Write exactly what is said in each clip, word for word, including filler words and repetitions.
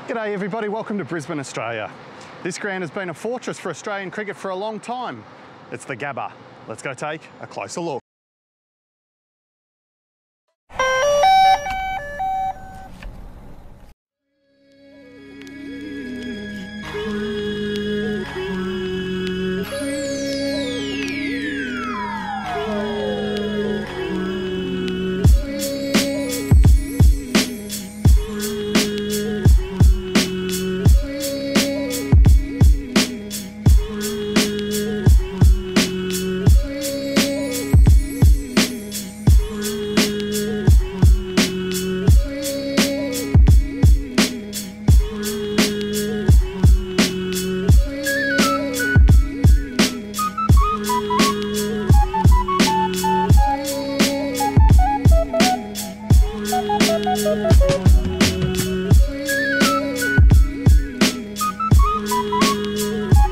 G'day everybody, welcome to Brisbane, Australia. This ground has been a fortress for Australian cricket for a long time. It's the GABBA. Let's go take a closer look.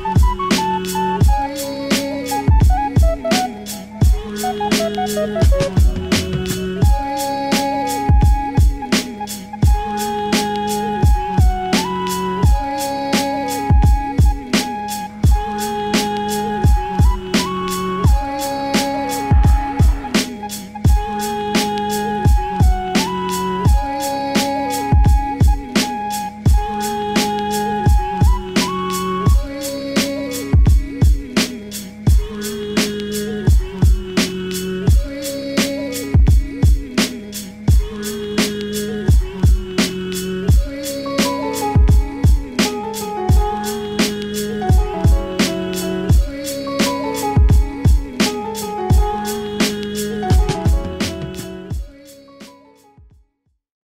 We'll be right back.